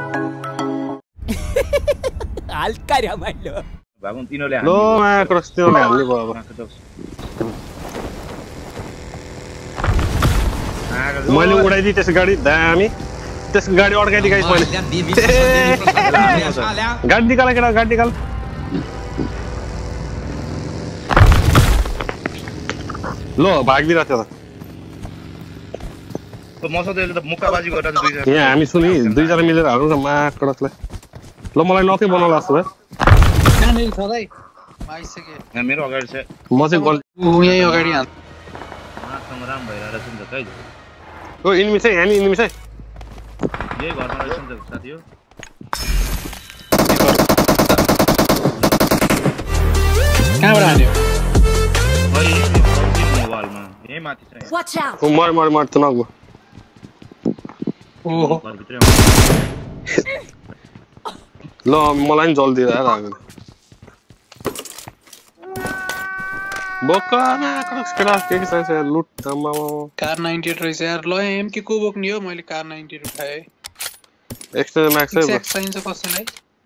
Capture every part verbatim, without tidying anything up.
हल्का रमाइलो भागुन तिनीले लो मा क्रस तिनीले हाल्ने भयो अब मैले उडाइदिए त्यस गाडी दामी त्यस गाडी अड्काइदिए गाइस मैले गाडी निकाल केटा गाडी निकाल लो भाग्दिरा थियो त मसँग त मुक्काबाजी गर्दा दुई जना यहाँ हामी सुनि दुई जना मिलेर हाल्नु न मा क्रसलाई ल मलाई नकै बनाउला जस्तो भयो कहाँनिर छ दाइ आइसके यहाँ मेरो अगाडि छ म चाहिँ गल उ यही अगाडि हाल मासँग राम भइरहेछ नि त खै ओ इनिमी चाहिँ यहाँ नि इनिमी चाहिँ यही घरमा रहेछ नि त साथी हो कहाँबाट हान्यो खै मोबाइलमा यही माथि छ Watch out. ओ मर मर मर त नगो ओहो घरभित्रै ल मलाई नि जल्दी राख्नु बोकाना क्रस केटा के के चाहिन्छ लुट आमा कार नाइन्टी एट रहेछ यार ल एम के को बोक्ने हो मैले कार नाइन्टी एट उठाए एक्सट्रा म्याक्स है एक्स चाहिन्छ कसैलाई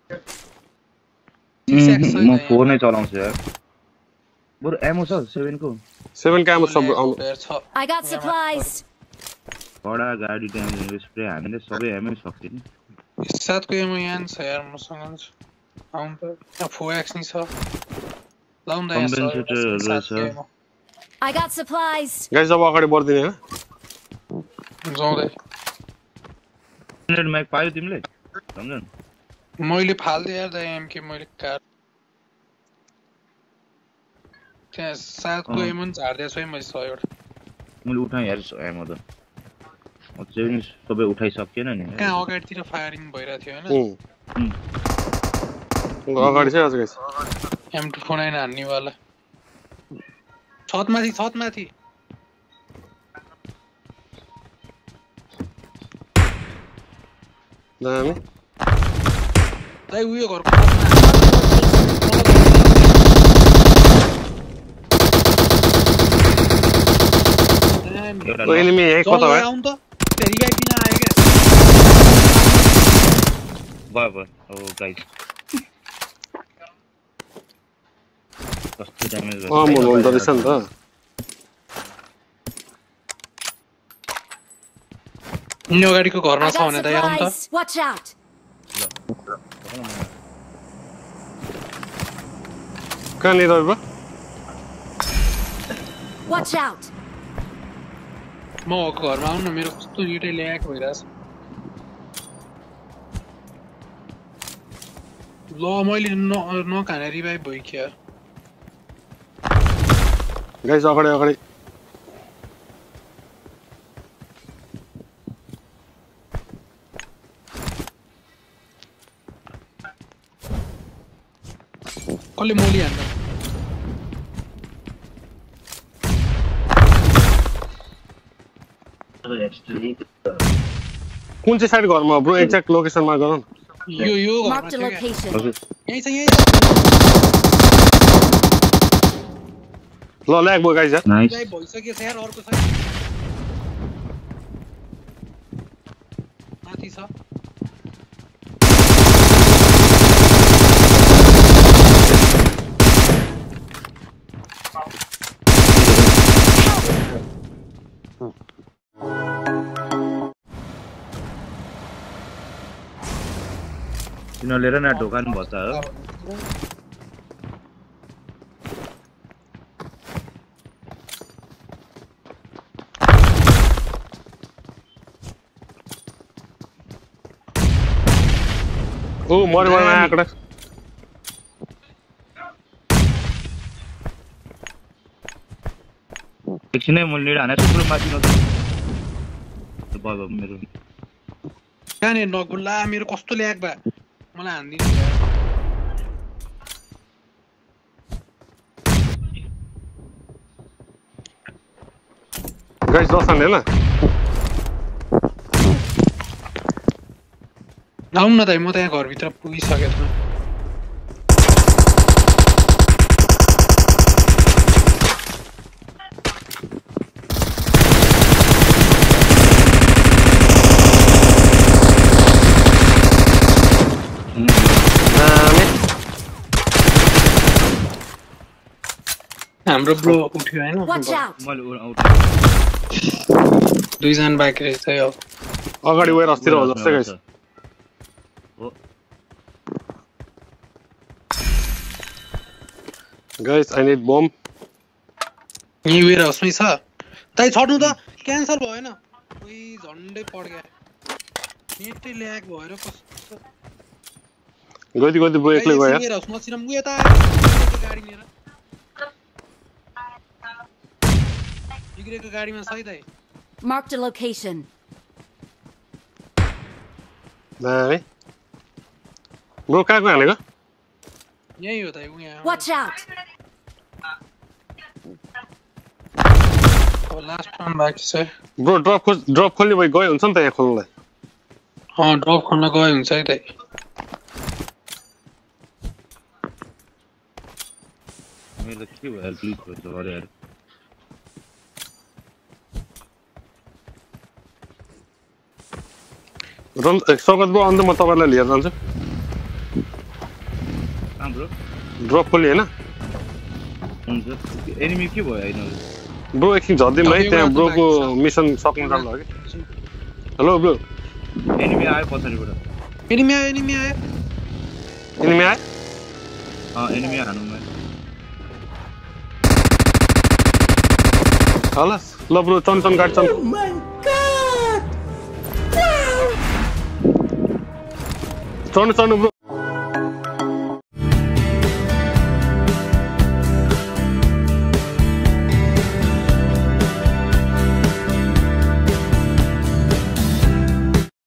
म फोर नै चलाउँछु यार बरु एमो छ सेभेन को सेभेन का एमो सब आउनु I got supplies. बडा गाडी ड्यामेज स्प्रे हामीले सबै एमो सक्छ नि सातको एमो यहाँ छ यार मसँग आउँ त यहाँ फोर एक्स नि छ लाउँदा यहाँ I got supplies. गाइस अब अगाडि बढ्दिने हैन जाउँदै हन्ड्रेड म्याग पायो तिमीले सम्झन मैले फाल्दै यार द एम के मैले कार त्यहाँ सातको एमो नि झार्दैछु है मैले सयवटा मैले उठाएँ यार एमो त म चाहिँ सबै उठाइसकेन नि कहाँ अगाडितिर फायरिङ भइरहेको थियो हैन अगाडि चाहिँ आज guys M two four nine हान्ने वाला छतमाथि छतमाथि दामी दाइ उयो घरको ओ एनिमी यही कता भयो आउँ त रिभाइभ दिन आयो के भयो भयो ओ गाइस कस्तो ड्यामेज अ म रोल त रहेछ नि त नि अगाडिको घरमा I छ got भने दाइ आउँ त supplies. Watch out. कहाँनिर भयो Watch out. म घरमा आउँ न मेरो कस्तो रिटै ल्याक भइरहेछ ल मैले न नखाने रिभाइभ भयो क्या गाइस अगाडि अगाडि कसले मोली हान्नु कुन चाहिँ साइड घरमा ब्रो एक्ज्याक्ट लोकेसनमा गरौँ यो यो घरमा Marked a छ क्या location. यही छ यही छ ल ल्याग भयो गाइस यार नाइस रिभाइभ भइसक्यो छ यार अर्को छ माथि छ तिनीहरूले र न ढोकान भन्छ हो ओ मर मर आकडा एकछिनै मैले हाने थुप्रो माथि न त बाबा मेरो कहाँनिर नगुल्ला मेरो कस्तो ल्याक बा मलाई हान्दिनु गाइस दसन हैन आउँ न दाइ म त यहाँ घरभित्र पुगिसकेको छु हाम्रो ब्रो उठ्यो हैन Watch out! मैले आउट दुई जना बाइक रहेछ यो अगाडि वेयर अस्तिर हो जस्तै गाइस हो गाइस आई निड बम यही वेयर हाउसमै छ ताई छड्नु त क्यान्सल भएन ओइ झन्डै पड्ग्या नेटै ल्याग भएर कस्तो गति गति ब्रो एक्लै गयो वेयर हाउस मसिरम गयो त गाडी लिएर बिग्रेको गाडीमा सही दाइ Marked a location. नाइ ब्रो कहाँको हानेको यही हो दाइ उहाँ Watch out! अब लास्ट राउन्ड बाँकी छ ब्रो ड्रप खोज ड्रप खोल्ने भइ गयो हुन्छ नि त यहाँ खोल्नलाई अँ ड्रप खोल्न गयो हुन्छ है दाइ मेरो के भयो यार प्लिज भन्छ अरे यार रन स्वागत ब्रो अन्त म तपाईलाई लिएर जान्छु कहाँ ब्रो ड्रप खोल्ने हैन हुन्छ एनिमी के भयो हैन ब्रो एकछिन झर्दिम है त्यहाँ ब्रोको मिसन सक्नु जानु हो कि हेलो ब्रो एनिमी आयो पछाडिबाट एनिमी आयो एनिमी आयो एनिमी आयो अँ एनिमी हानु मैले हलस ल ब्रो चन चन गाडी चन चढ्नु चढ्नु ब्रो